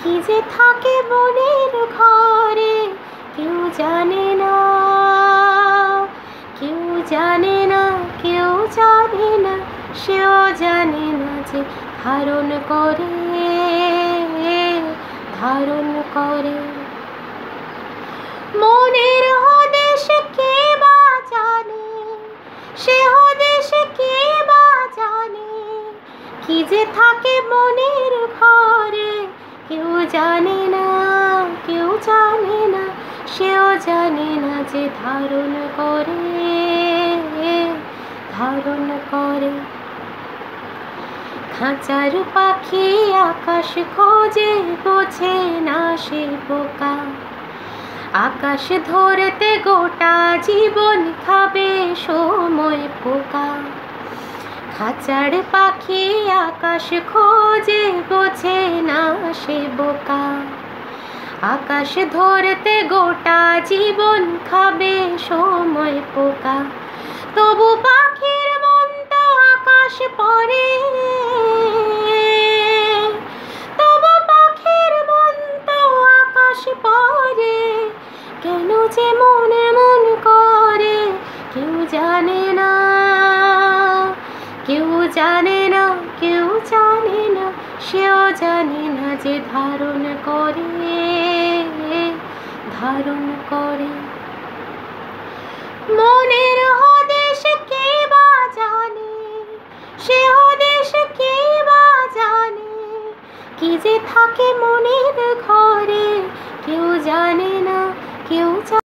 কি যে থাকে মনের ঘরে কেউ জানে না, কেউ জানে না, কেউ জানে না, সেও জানে না যে ধারণ করে, ধারণ করে মনের হদেশ কে বা জানে, সে হদেশ কে বা জানে, কি যে থাকে মনের ঘরে কেউ জানে না, কেউ জানে না, সেও জানে না যে ধারণ করে, ধারণ করে খাঁচার পাখি আকাশ খোঁজে, বোঝে না সে বোকা, আকাশ ধরতে গোটা জীবন খাবে সময় পোকা। খাঁচার পাখি আকাশ খোঁজে, বোঝে না সে বোকা, আকাশ ধরতে গোটা জীবন খাবে সময় পোকা। তবু পাখির মন তো আকাশ পরে, তবু পাখির মন তো আকাশ পরে, কেন যে মনে মন করে কেউ জানে না, কেউ জানে না, কেউ জানে না, সেও জানে না যে ধারণ করে, ধারণ করে মনের হদেশ কে বা জানে, সে হদেশ কে বা জানে, কি যে থাকে মনের ঘরে কেউ জানে না, কেউ